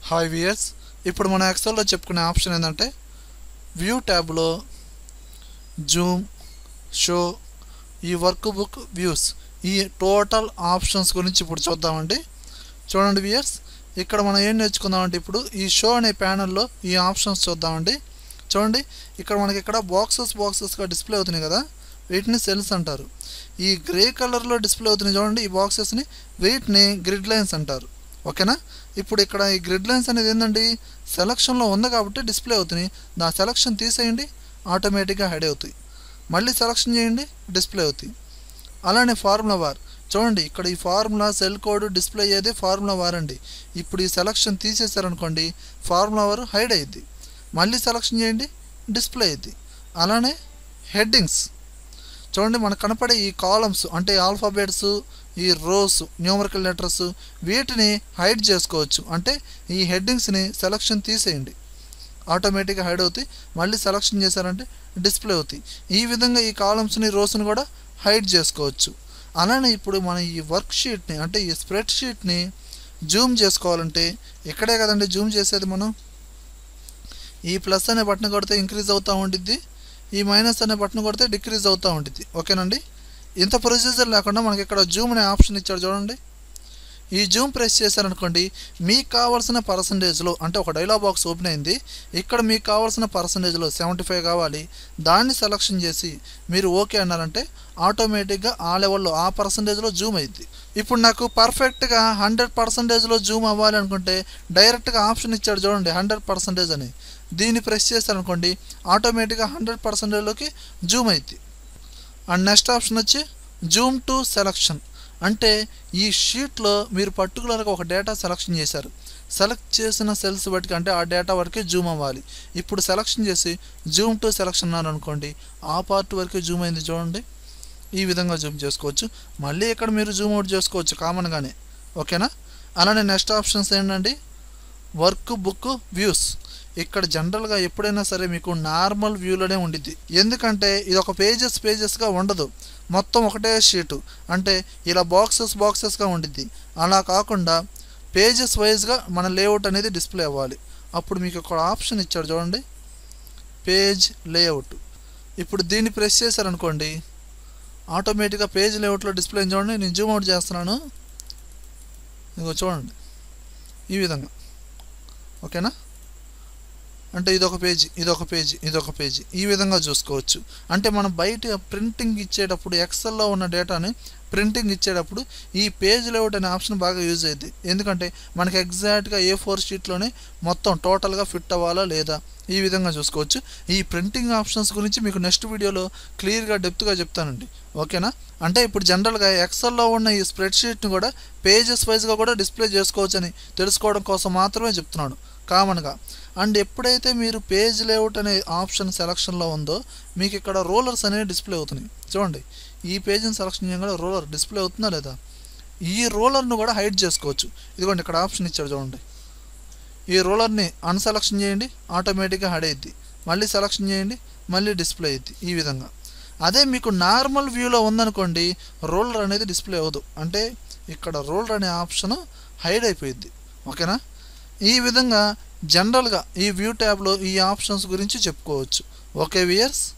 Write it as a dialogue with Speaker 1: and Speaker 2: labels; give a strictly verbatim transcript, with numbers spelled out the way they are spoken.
Speaker 1: Hi viewers, ఇప్పుడు మన ఎక్సెల్లో చెప్పుకునే ఆప్షన్ ఏంటంటే వ్యూ ట్యాబ్లో జూమ్, షో, ఈ వర్క్ బుక్ వ్యూస్, ఈ టోటల్ ఆప్షన్స్ గురించి ఇప్పుడు చూద్దామండి. చూడండి వియర్స్, ఇక్కడ మనం ఏం నేర్చుకుందామంటే ఇప్పుడు ఈ షో అనే ప్యానల్లో ఈ ఆప్షన్స్ చూద్దామండి. చూడండి, ఇక్కడ మనకి ఇక్కడ బాక్సెస్ బాక్సెస్గా డిస్ప్లే అవుతున్నాయి కదా, వీటిని సెల్స్ అంటారు. ఈ గ్రే కలర్లో డిస్ప్లే అవుతున్నాయి చూడండి, ఈ బాక్సెస్ని, వీటిని గ్రిడ్ లైన్స్ అంటారు. ఓకేనా? ఇప్పుడు ఇక్కడ ఈ గ్రిడ్ లైన్స్ అనేది ఏంటండి, సెలక్షన్లో ఉంది కాబట్టి డిస్ప్లే అవుతున్నాయి. దా సెలక్షన్ తీసేయండి, ఆటోమేటిక్గా హైడ్ అవుతాయి. మళ్ళీ సెలక్షన్ చేయండి, డిస్ప్లే అవుతాయి. అలానే ఫార్ములా బార్ చూడండి, ఇక్కడ ఈ ఫార్ములా సెల్ కోడ్ డిస్ప్లే అయ్యేది ఫార్ములా బార్ అండి. ఇప్పుడు ఈ సెలక్షన్ తీసేసారనుకోండి, ఫార్ములా బార్ హైడ్ అయ్యిద్ది. మళ్ళీ సెలక్షన్ చేయండి, డిస్ప్లే అయ్యిద్ది. అలానే హెడ్డింగ్స్ చూడండి, మనకు కనపడే ఈ కాలమ్స్ అంటే ఆల్ఫాబెట్స్, ఈ రోస్, న్యూమరికల్ లెటర్స్, వీటిని హైడ్ చేసుకోవచ్చు. అంటే ఈ హెడ్డింగ్స్ని సెలక్షన్ తీసేయండి, ఆటోమేటిక్గా హైడ్ అవుతాయి. మళ్ళీ సెలక్షన్ చేశారంటే డిస్ప్లే అవుతాయి. ఈ విధంగా ఈ కాలమ్స్ని, రోస్ని కూడా హైడ్ చేసుకోవచ్చు. అలానే ఇప్పుడు మనం ఈ వర్క్ షీట్ని అంటే ఈ స్ప్రెడ్ షీట్ని జూమ్ చేసుకోవాలంటే ఇక్కడే కదండి జూమ్ చేసేది. మనం ఈ ప్లస్ అనే బటన్ కొడితే ఇంక్రీజ్ అవుతూ ఉండిద్ది, ఈ మైనస్ అనే బటన్ కొడితే డిక్రీజ్ అవుతూ ఉంటుంది. ఓకేనండి? ఇంత ప్రొసీజర్ లేకుండా మనకి ఇక్కడ జూమ్ అనే ఆప్షన్ ఇచ్చాడు చూడండి. ఈ జూమ్ ప్రెస్ చేశారనుకోండి, మీకు కావాల్సిన పర్సంటేజ్లో అంటే ఒక డైలాగ్ బాక్స్ ఓపెన్ అయింది. ఇక్కడ మీకు కావాల్సిన పర్సంటేజ్లో సెవెంటీ ఫైవ్ కావాలి, దాన్ని సెలక్షన్ చేసి మీరు ఓకే అన్నారంటే ఆటోమేటిక్గా ఆ లెవెల్లో ఆ పర్సంటేజ్లో జూమ్ అయ్యిద్ది. ఇప్పుడు నాకు పర్ఫెక్ట్గా హండ్రెడ్ పర్సంటేజ్లో జూమ్ అవ్వాలి అనుకుంటే డైరెక్ట్గా ఆప్షన్ ఇచ్చాడు చూడండి, హండ్రెడ్ పర్సంటేజ్ అని. దీన్ని ప్రెస్ చేశారనుకోండి, ఆటోమేటిక్గా హండ్రెడ్ పర్సెంటేజ్లోకి జూమ్ అయింది. అండ్ నెక్స్ట్ ఆప్షన్ వచ్చి జూమ్ టు సెలక్షన్. అంటే ఈ షీట్లో మీరు పర్టికులర్గా ఒక డేటా సెలక్షన్ చేశారు, సెలెక్ట్ చేసిన సెల్స్ బట్టి అంటే ఆ డేటా వరకే జూమ్ అవ్వాలి. ఇప్పుడు సెలక్షన్ చేసి జూమ్ టు సెలక్షన్ అన్నారు అనుకోండి, ఆ పార్ట్ వరకే జూమ్ అయింది చూడండి. ఈ విధంగా జూమ్ చేసుకోవచ్చు. మళ్ళీ ఇక్కడ మీరు జూమ్ అవుట్ చేసుకోవచ్చు కామన్గానే. ఓకేనా? అలానే నెక్స్ట్ ఆప్షన్స్ ఏంటండి, వర్క్ బుక్ వ్యూస్. ఇక్కడ జనరల్గా ఎప్పుడైనా సరే మీకు నార్మల్ వ్యూలోనే ఉండిద్ది, ఎందుకంటే ఇది ఒక పేజెస్ పేజెస్గా ఉండదు, మొత్తం ఒకటే షీటు. అంటే ఇలా బాక్సెస్ బాక్సెస్గా ఉండిద్ది. అలా కాకుండా పేజెస్ వైజ్గా మన లేఅవుట్ అనేది డిస్ప్లే అవ్వాలి. అప్పుడు మీకు ఒక ఆప్షన్ ఇచ్చాడు చూడండి, పేజ్ లేఅవుట్. ఇప్పుడు దీన్ని ప్రెస్ చేశారనుకోండి, ఆటోమేటిక్గా పేజ్ లేఅవుట్లో డిస్ప్లే చూడండి. నేను జూమ్ అవుట్ చేస్తున్నాను, ఇదిగో చూడండి ఈ విధంగా. ఓకేనా? అంటే ఇదొక పేజీ, ఇదొక పేజీ, ఇదొక పేజీ, ఈ విధంగా చూసుకోవచ్చు. అంటే మనం బయట ప్రింటింగ్ ఇచ్చేటప్పుడు, ఎక్సెల్లో ఉన్న డేటాని ప్రింటింగ్ ఇచ్చేటప్పుడు ఈ పేజ్ లేఅవుట్ అనే ఆప్షన్ బాగా యూజ్ అయ్యింది. ఎందుకంటే మనకి ఎగ్జాక్ట్గా ఏ ఫోర్ షీట్లోనే మొత్తం టోటల్గా ఫిట్ అవ్వాలా లేదా, ఈ విధంగా చూసుకోవచ్చు. ఈ ప్రింటింగ్ ఆప్షన్స్ గురించి మీకు నెక్స్ట్ వీడియోలో క్లియర్గా డెప్త్గా చెప్తానండి. ఓకేనా? అంటే ఇప్పుడు జనరల్గా ఎక్సెల్లో ఉన్న ఈ స్ప్రెడ్ షీట్ని కూడా పేజెస్ వైజ్గా కూడా డిస్ప్లే చేసుకోవచ్చు అని తెలుసుకోవడం కోసం మాత్రమే చెప్తున్నాను కామన్గా. అండ్ ఎప్పుడైతే మీరు పేజ్ లేఅవుట్ అనే ఆప్షన్ సెలక్షన్లో ఉందో మీకు ఇక్కడ రోలర్స్ అనేవి డిస్ప్లే అవుతున్నాయి చూడండి. ఈ పేజ్ని సెలక్షన్ చేయగానే రోలర్ డిస్ప్లే అవుతుందా లేదా, ఈ రోలర్ను కూడా హైడ్ చేసుకోవచ్చు. ఇదిగోండి ఇక్కడ ఆప్షన్ ఇచ్చాడు చూడండి, ఈ రోలర్ని అన్సెలక్షన్ చేయండి, ఆటోమేటిక్గా హైడ్ అయ్యిద్ది. మళ్ళీ సెలక్షన్ చేయండి, మళ్ళీ డిస్ప్లే అయ్యిద్ది. ఈ విధంగా. అదే మీకు నార్మల్ వ్యూలో ఉందనుకోండి, రోలర్ అనేది డిస్ప్లే అవ్వదు. అంటే ఇక్కడ రోలర్ అనే ఆప్షన్ హైడ్ అయిపోయిద్ది. ఓకేనా? ఈ విధంగా జనరల్గా ఈ వ్యూ ట్యాబ్లో ఈ ఆప్షన్స్ గురించి చెప్పుకోవచ్చు. Okay weirs.